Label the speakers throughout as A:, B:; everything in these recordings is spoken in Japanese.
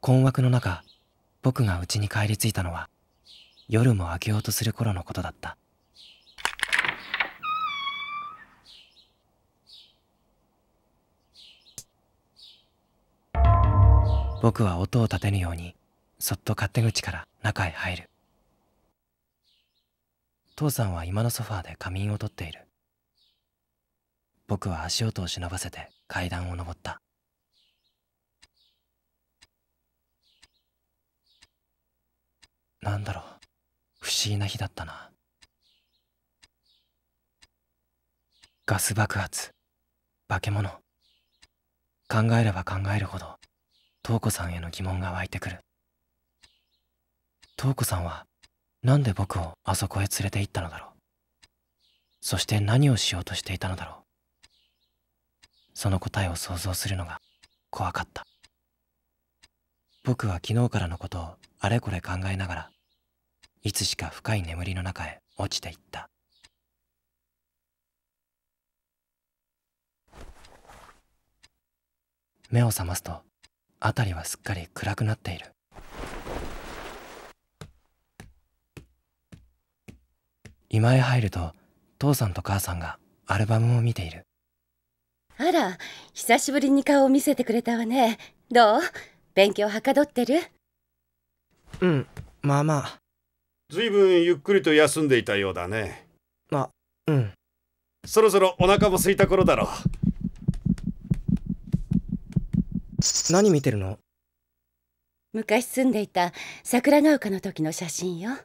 A: 困惑の中、僕が家に帰り着いたのは夜も明けようとする頃のことだった。僕は音を立てぬようにそっと勝手口から中へ入る。父さんは今のソファーで仮眠をとっている。僕は足音を忍ばせて階段を上った。なんだろう、不思議な日だったな。ガス爆発、化け物。考えれば考えるほど瞳子さんへの疑問が湧いてくる。瞳子さんはなんで僕をあそこへ連れて行ったのだろう。そして何をしようとしていたのだろう。その答えを想像するのが怖かった。僕は昨日からのことをあれこれ考えながら、いつしか深い眠りの中へ落ちていった。目を覚ますと辺りはすっかり暗くなっている。居間へ入ると父さんと母さんがアルバムを見ている。
B: あら、久しぶりに顔を見せてくれたわね。どう？勉強はかどってる？
A: うん、まあまあ。
C: ずいぶんゆっくりと休んでいたようだね。
A: あ、うん。
C: そろそろお腹も空いた頃だろう。
A: 何見てるの？
B: 昔住んでいた桜ヶ丘の時の写真よ。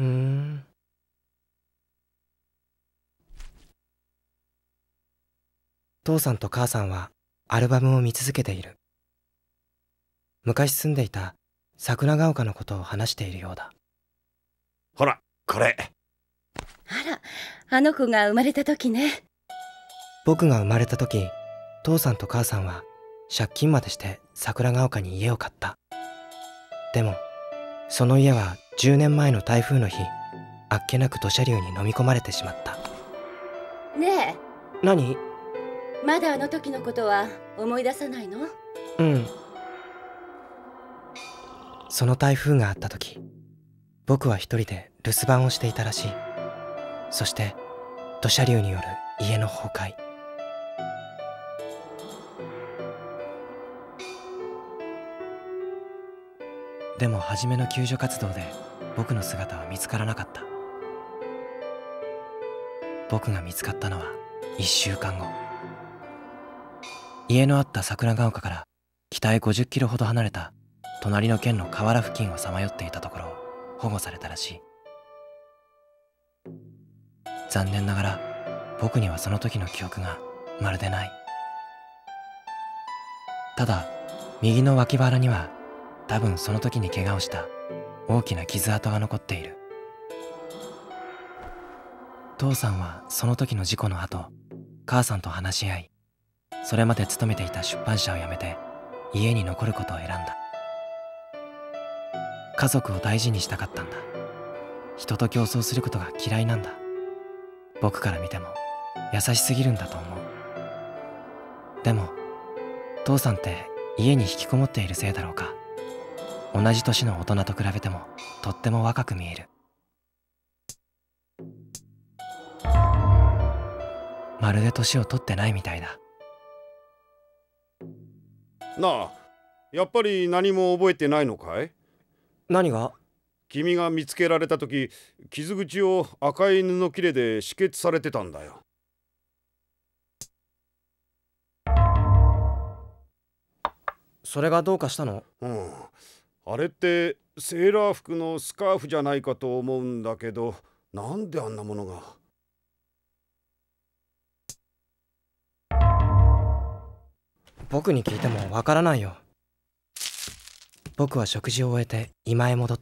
A: 父さんと母さんはアルバムを見続けている。昔住んでいた桜ヶ丘のことを話しているようだ。
C: ほら、これ。
B: あら、あの子が生まれた時ね。
A: 僕が生まれた時、父さんと母さんは借金までして桜ヶ丘に家を買った。でもその家は10年前の台風の日、あっけなく土砂流に飲み込まれてしまった。
B: ねえ。
A: 何？
B: まだあの時のことは思い出さないの？
A: うん。その台風があった時、僕は一人で留守番をしていたらしい。そして土砂流による家の崩壊。でも初めの救助活動で僕の姿は見つからなかった。僕が見つかったのは1週間後。家のあった桜ヶ丘から北へ50キロほど離れた隣の県の河原付近をさまよっていたところを保護されたらしい。残念ながら僕にはその時の記憶がまるでない。ただ右の脇腹には多分その時に怪我をした大きな傷跡が残っている。父さんはその時の事故の後、母さんと話し合い、それまで勤めていた出版社を辞めて家に残ることを選んだ。家族を大事にしたかったんだ。人と競争することが嫌いなんだ。僕から見ても優しすぎるんだと思う。でも父さんって家に引きこもっているせいだろうか。同じ年の大人と比べてもとっても若く見える。まるで年を取ってないみたいだ。
C: なあ、やっぱり何も覚えてないのかい？
A: 何が？
C: 君が見つけられた時、傷口を赤い布切れで止血されてたんだよ。
A: それがどうかしたの？
C: うん、あれってセーラー服のスカーフじゃないかと思うんだけど、なんであんなものが。
A: 僕に聞いてもわからないよ。僕は食事を終えて居間へ戻った。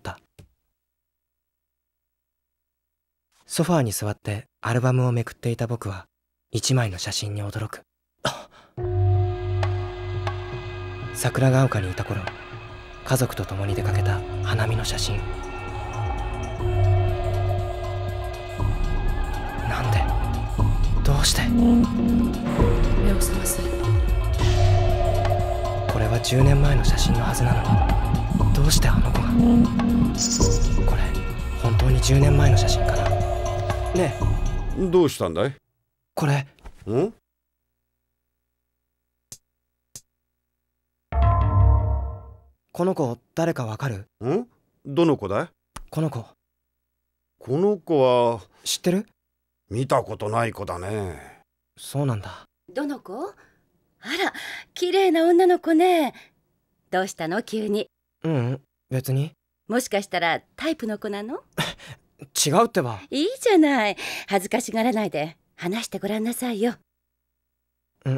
A: ソファーに座ってアルバムをめくっていた僕は一枚の写真に驚く。桜ヶ丘にいた頃、家族と共に出かけた花見の写真。なんで？どうして？
B: 目を覚ませ。
A: これは10年前の写真のはずなのに。 どうしてあの子が。これ本当に10年前の写真かな。ね
C: え、どうしたんだい？
A: これ。
C: ん？
A: この子誰かわかる？
C: ん？どの子だい？
A: この子。
C: この子は
A: 知ってる？
C: 見たことない子だね。
A: そうなんだ。
B: どの子？あら、綺麗な女の子ね。どうしたの急に？
A: ううん、別に。
B: もしかしたらタイプの子なの？
A: 違うってば。
B: いいじゃない。恥ずかしがらないで話してごらんなさいよ。
A: うん。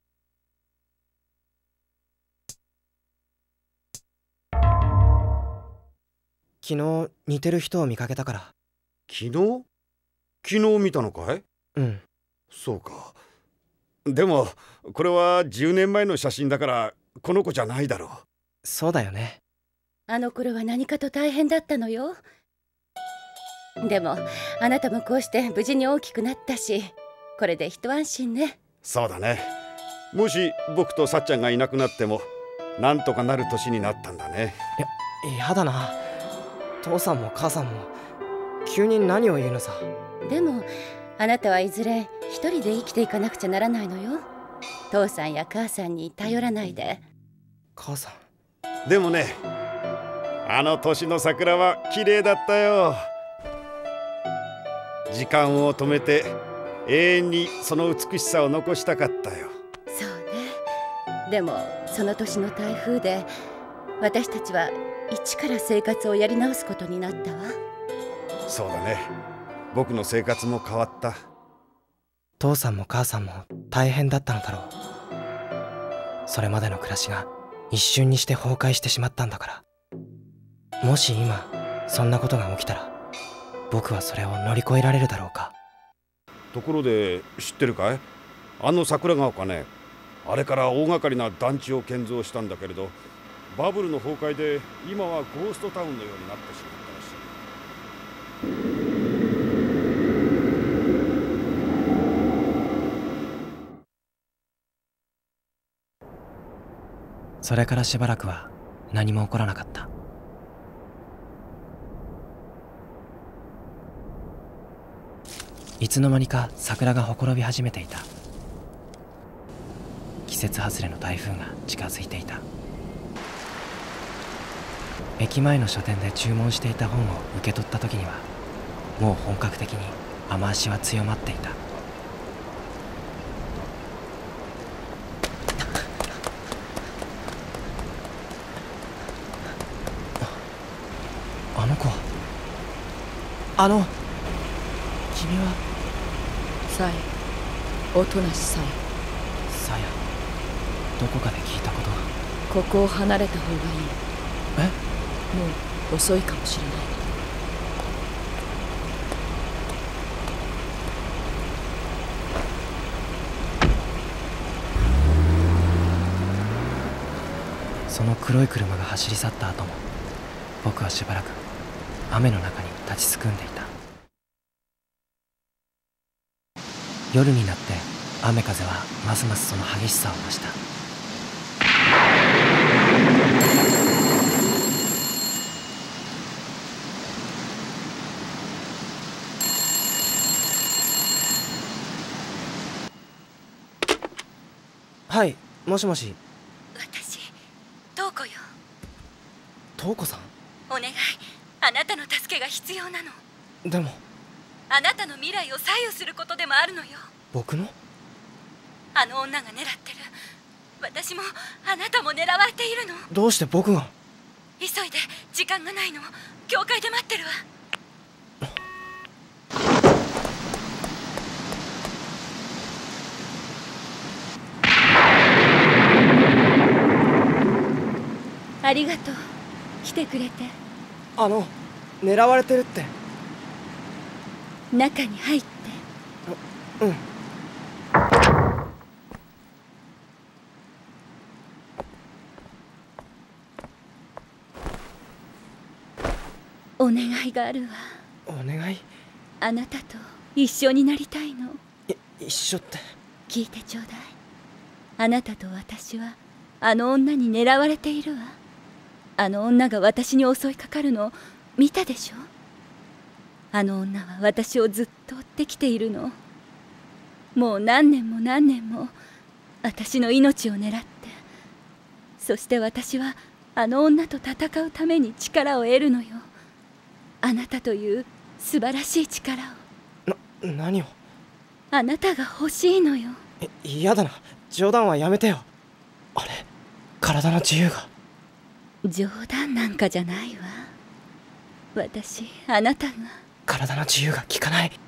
A: 昨日似てる人を見かけたから。
C: 昨日見たのかい？
A: うん。
C: そうか。でもこれは10年前の写真だからこの子じゃないだろう。
A: そうだよね。
B: あの頃は何かと大変だったのよ。でもあなたもこうして無事に大きくなったし、これで一安心ね。
C: そうだね。もし僕とさっちゃんがいなくなってもなんとかなる年になったんだね。
A: やだな。父さんも母さんも急に何を言うのさ。
B: でもあなたはいずれ一人で生きていかなくちゃならないのよ。父さんや母さんに頼らないで。
A: 母さん。
C: でもね、あの年の桜は綺麗だったよ。時間を止めて永遠にその美しさを残したかったよ。
B: そうね。でもその年の台風で私たちは一から生活をやり直すことになったわ。
C: そうだね。僕の生活も変わった。
A: 父さんも母さんも大変だったのだろう。それまでの暮らしが一瞬にして崩壊してしまったんだから。もし今そんなことが起きたら僕はそれを乗り越えられるだろうか。
C: ところで知ってるかい？あの桜ヶ丘ね、あれから大掛かりな団地を建造したんだけれど、バブルの崩壊で今はゴーストタウンのようになってしまったらしい。
A: それからしばらくは何も起こらなかった。いつの間にか桜がほころび始めていた。季節外れの台風が近づいていた。駅前の書店で注文していた本を受け取った時にはもう本格的に雨足は強まっていた。あの子は。君は。
D: さえ、おとなしさ
A: さや、どこかで聞いたことが。
D: え、ここを離れた方がいい。
A: え？
D: もう遅いかもしれない。
A: その黒い車が走り去った後も僕はしばらく雨の中に立ちすくんでいた。夜になって雨風はますますその激しさを増した。はい、もしもし。
B: 私、瞳子よ。
A: 瞳子さん？
B: お願い、あなたの助けが必要なの。
A: でも
B: あなたの未来を左右することでもあるのよ。
A: 僕の？
B: あの女が狙ってる。私もあなたも狙われているの。
A: どうして僕が？
B: 急いで、時間がないの。教会で待ってるわ。ありがとう、来てくれて。
A: 狙われてるって。
B: 中に入って。
A: うん。
B: お願いがあるわ。
A: お願い？
B: あなたと一緒になりたいの。
A: 一緒って？
B: 聞いてちょうだい。あなたと私はあの女に狙われているわ。 あの女が私に襲いかかるのを見たでしょ。あの女は私をずっと追ってきているの。もう何年も何年も私の命を狙って。そして私はあの女と戦うために力を得るのよ。あなたという素晴らしい力を。
A: 何を。
B: あなたが欲しいのよ。
A: 嫌だな、冗談はやめてよ。あれ、体の自由が。
B: 冗談なんかじゃないわ。私、あなたが。
A: 体の自由が効かない。